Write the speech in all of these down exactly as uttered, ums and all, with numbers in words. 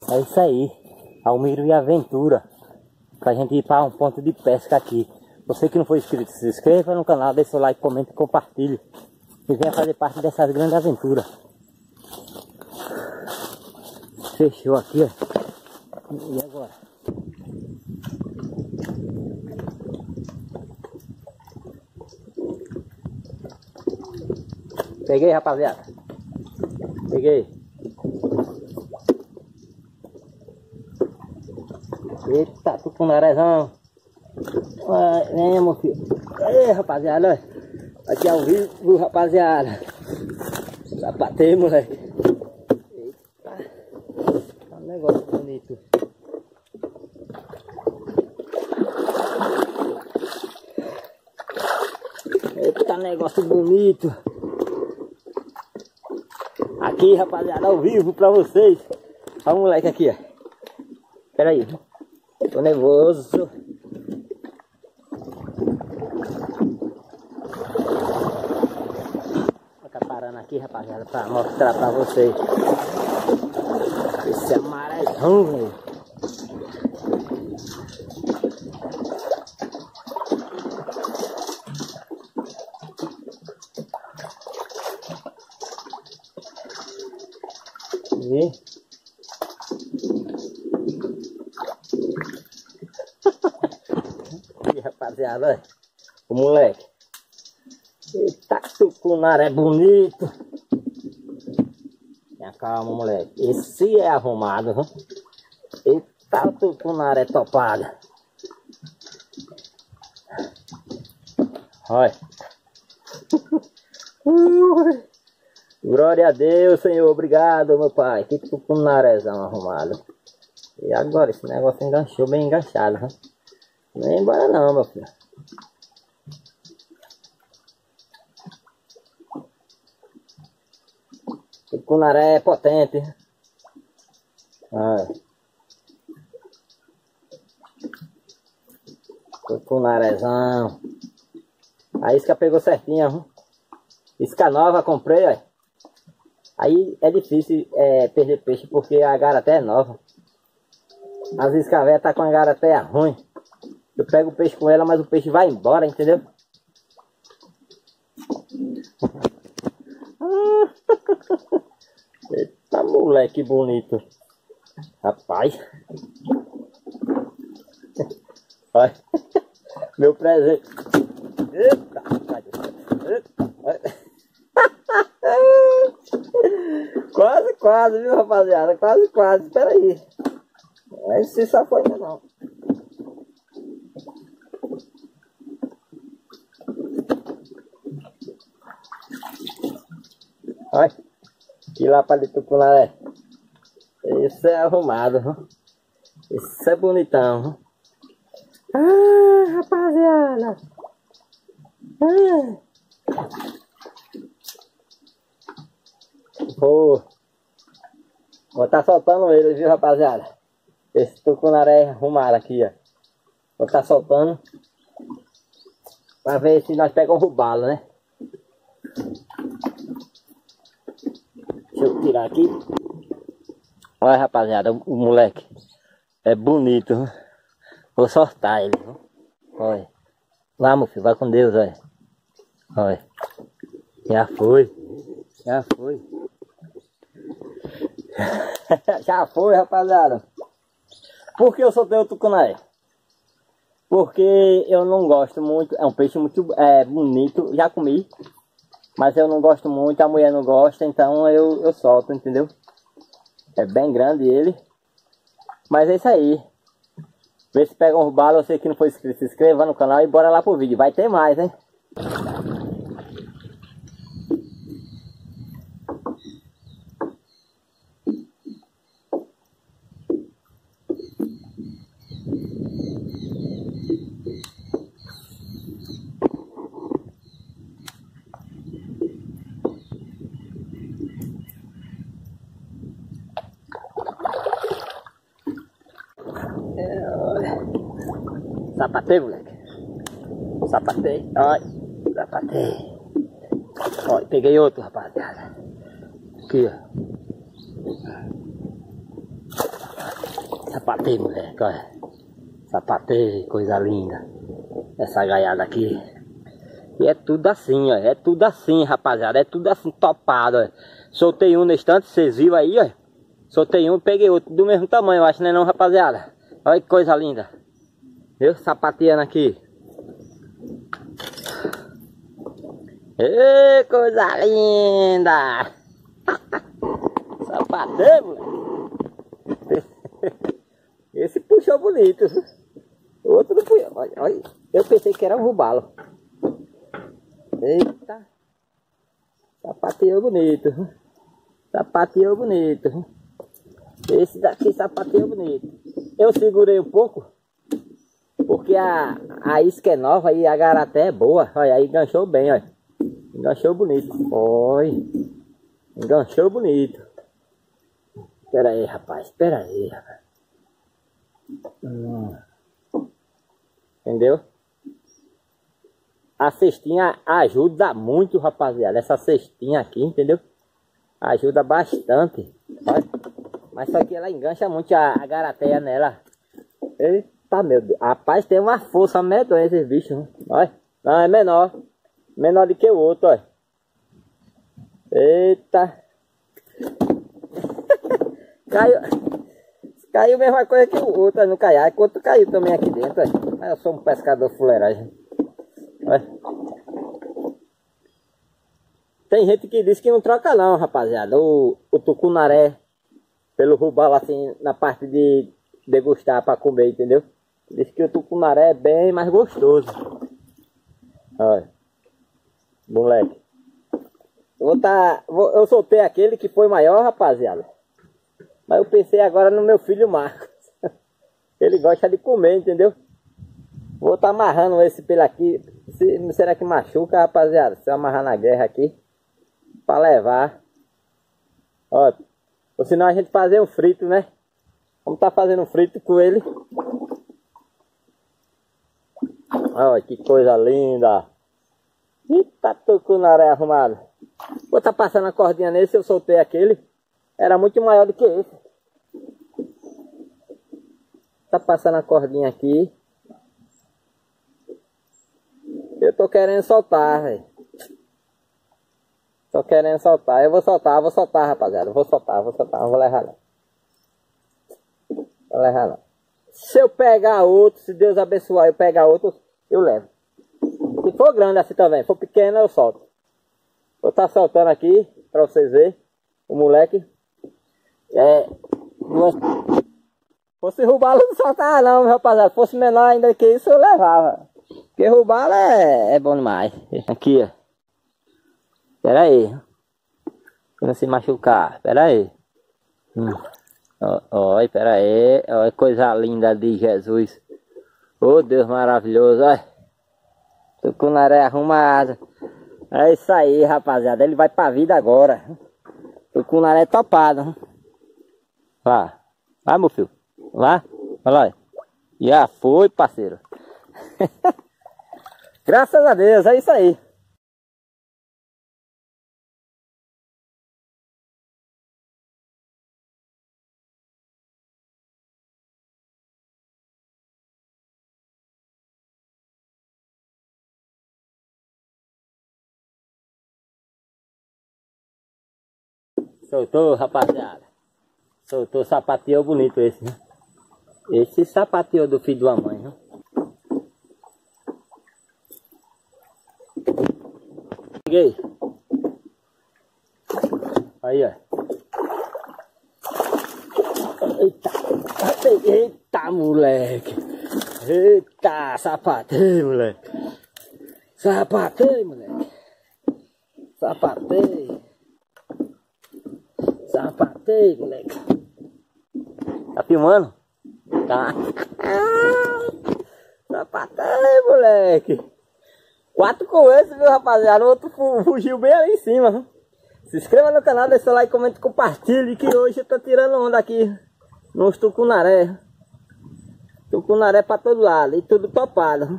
É isso aí, Almiro e Aventura, pra gente ir para um ponto de pesca aqui. Você que não for inscrito, se inscreva no canal, deixe seu like, comente e compartilhe. E venha fazer parte dessas grandes aventuras. Fechou aqui, ó. E agora? Peguei, rapaziada. Peguei. Eita, tucunarezão. Vem, meu filho. Aí, rapaziada, olha. Aqui ao vivo, rapaziada. Sapatei, moleque. Eita. Tá um negócio bonito. Eita, negócio bonito. Aqui, rapaziada, ao vivo pra vocês. Olha o moleque aqui, ó. Pera aí. Tô nervoso. Vou tá parando aqui, rapaziada, pra mostrar pra vocês. Esse amarelão, velho. E... e rapaziada, olha o moleque. Eita, tucunaré bonito. Tenha calma, moleque. Esse é arrumado, viu? Eita, tucunaré topada. Olha. Glória a Deus, Senhor. Obrigado, meu pai. Que tucunarézão arrumado. E agora, esse negócio enganchou, bem enganchado, viu? Não é embora não, meu filho. Tucunaré é potente. Olha. Tucunarézão. A isca pegou certinho, viu? Isca nova, comprei, olha. Aí é difícil é, perder peixe porque a garaté é nova. As iscas velhas tá com a garaté ruim. Eu pego o peixe com ela, mas o peixe vai embora, entendeu? Eita, moleque bonito. Rapaz. Olha. Meu presente. Eita, eita. Quase, quase, viu, rapaziada? Quase, quase. Espera aí. Não se só foi ainda não. Olha. Que lá para de tucunaré. Esse é arrumado, viu? Esse é bonitão, viu? Ah, rapaziada. Ah. Vou Vou tá soltando ele, viu, rapaziada? Esse tucunaré arrumado aqui, ó. Vou tá soltando pra ver se nós pegamos o robalo, né? Deixa eu tirar aqui. Olha, rapaziada, o, o moleque é bonito, viu? Vou soltar ele, viu? Olha. Lá, meu filho, vai com Deus, olha. Olha. Já foi. Já foi. Já foi, rapaziada. Por que eu soltei o tucunaré? Porque eu não gosto muito. É um peixe muito é, bonito. Já comi. Mas eu não gosto muito. A mulher não gosta. Então eu, eu solto, entendeu? É bem grande ele. Mas é isso aí. Vê se pega um robalo. Você que não for inscrito, se inscreva no canal e bora lá pro vídeo. Vai ter mais, hein? Sapatei, moleque. Sapatei. Olha. Sapatei. Olha, peguei outro, rapaziada. Aqui, ó. Sapateio, moleque, olha. Sapateio, coisa linda. Essa gaiada aqui. E é tudo assim, ó. É tudo assim, rapaziada. É tudo assim, topado, ó. Soltei um no instante, vocês viram aí, ó. Soltei um, peguei outro do mesmo tamanho, eu acho, né não, rapaziada? Olha que coisa linda. Viu? Sapateando aqui. Ê, coisa linda. Sapateio, moleque. Esse puxou bonito. O outro não puxou. Olha, olha. Eu pensei que era um robalo. Eita. Sapateou bonito. Sapateou bonito. Esse daqui sapateou bonito. Eu segurei um pouco. Porque a, a isca é nova e a garaté é boa. Olha, aí enganchou bem, olha. Enganchou bonito. Oi. Enganchou bonito. Espera aí, rapaz. Espera aí, rapaz. Hum. Entendeu? A cestinha ajuda muito, rapaziada. Essa cestinha aqui, entendeu? Ajuda bastante. Olha. Mas só que ela engancha muito a, a garateia nela. Eita, meu Deus. Rapaz, tem uma força medonha esses bichos. Né? Olha. Não, é menor. Menor do que o outro, olha. Eita. Caiu. Caiu a mesma coisa que o outro no caiaque. O outro caiu também aqui dentro, olha. Mas eu sou um pescador fuleiragem. Olha. Tem gente que diz que não troca não, rapaziada. O, o tucunaré pelo robalo assim na parte de degustar para comer, entendeu? Diz que o tucunaré é bem mais gostoso. Olha. Moleque. Vou tá, vou, eu soltei aquele que foi maior, rapaziada. Mas eu pensei agora no meu filho Marcos. Ele gosta de comer, entendeu? Vou estar tá amarrando esse pelo aqui. Se, será que machuca, rapaziada? Se eu amarrar na guerra aqui. Pra levar. Ó. Ou senão a gente fazer um frito, né? Vamos estar tá fazendo um frito com ele. Olha que coisa linda. Eita, tucunaré arrumado. Vou estar tá passando a cordinha nesse. Eu soltei aquele. Era muito maior do que esse. Tá passando a cordinha aqui. Eu tô querendo soltar, velho. Tô querendo soltar. Eu vou soltar, vou soltar, rapaziada. Vou soltar, vou soltar. Não vou levar não. Vou levar não. Se eu pegar outro, se Deus abençoar eu pegar outro, eu levo. Se for grande assim também, se for pequeno eu solto. Vou estar soltando aqui pra vocês verem. O moleque. É. Se fosse robalo não soltava não, rapaziada. Se fosse menor ainda que isso eu levava. Porque robalo é, é bom demais. Aqui, ó. Pera aí. Não se machucar. Pera aí. Hum. Olha, pera aí. Olha coisa linda de Jesus. Oh, Deus maravilhoso. Olha. Tucunaré arrumado. É isso aí, rapaziada. Ele vai pra vida agora. Tucunaré topado. Lá. Vai, meu filho. Lá. Olha lá. Já foi, parceiro. Graças a Deus. É isso aí. Soltou, rapaziada. Soltou, sapateou bonito esse, né? Esse sapateou do filho de uma mãe, né? Peguei. Aí, ó. Eita, eita, moleque. Eita, sapateio, moleque. Sapateio, moleque. Sapateio. Sapateio, moleque. Tá filmando? Tá. Sapateio, moleque. Quatro com esse, viu, rapaziada? O outro fugiu bem ali em cima, viu? Se inscreva no canal, deixa o like, comente, compartilhe. Que hoje eu tô tirando onda aqui nos tucunaré. Tucunaré pra todo lado. E tudo topado.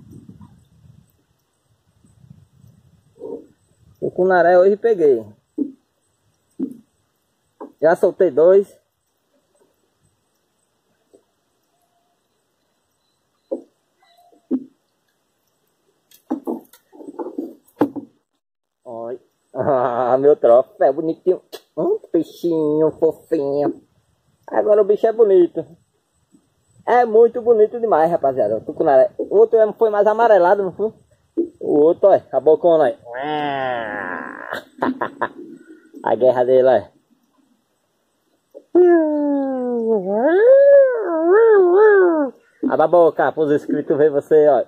Tucunaré hoje peguei. Já soltei dois. Ah, meu troféu, bonitinho. Um peixinho fofinho. Agora o bicho é bonito. É muito bonito demais, rapaziada. O tucunaré. O outro foi mais amarelado, não foi? O outro, olha, a bocona aí. A guerra dele, olha. Abre a boca para os inscritos ver você, ó.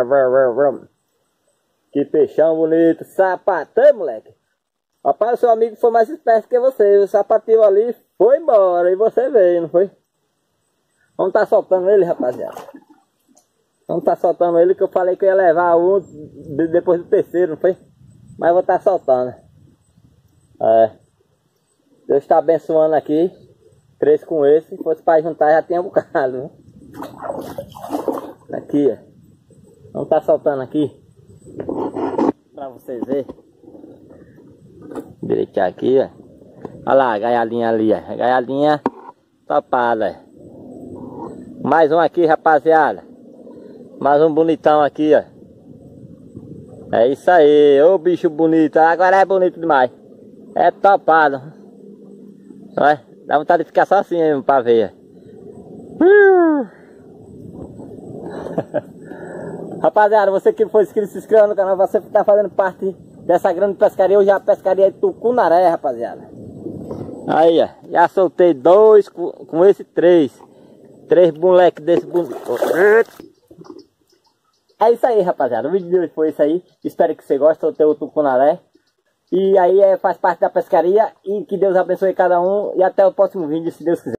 Que peixão bonito. Sapatão, moleque. Rapaz, o seu amigo foi mais esperto que você. O sapatinho ali foi embora e você veio, não foi? Vamos tá soltando ele, rapaziada. Vamos tá soltando ele, que eu falei que eu ia levar um depois do terceiro, não foi? Mas vou tá soltando. É. Deus está abençoando aqui. Três com esse. Se fosse para juntar já tinha um bocado, né? Aqui, ó. Vamos tá soltando aqui. Pra vocês verem. Direitinho aqui, ó. Olha lá a gaialinha ali, ó. A gaialinha topada, ó. Mais um aqui, rapaziada. Mais um bonitão aqui, ó. É isso aí. Ô bicho bonito. Agora é bonito demais. É topado. Olha, dá vontade de ficar só assim mesmo pra ver. Rapaziada, você que foi inscrito, se inscreva no canal. Você que tá fazendo parte dessa grande pescaria. Hoje é a pescaria de tucunaré, rapaziada. Aí, ó. Já soltei dois com, com esse três. Três moleques desse bonito. É isso aí, rapaziada. O vídeo de hoje foi isso aí. Espero que você goste. Soltei o tucunaré. E aí é, faz parte da pescaria. E que Deus abençoe cada um. E até o próximo vídeo, se Deus quiser.